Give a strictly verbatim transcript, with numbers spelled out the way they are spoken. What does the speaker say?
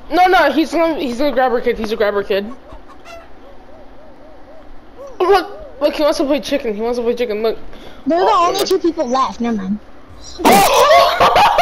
No, no, he's gonna he's gonna grab her kid. He's a grabber kid. Oh, look, look, he wants to play chicken. He wants to play chicken. Look. They're the oh, only two people left. Never mind.